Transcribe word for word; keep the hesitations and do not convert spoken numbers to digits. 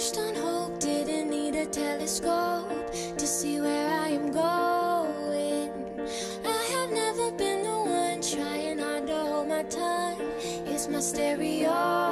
pushed on hope, didn't need a telescope to see where I am going. I have never been the one trying hard to hold my tongue. It's my stereo.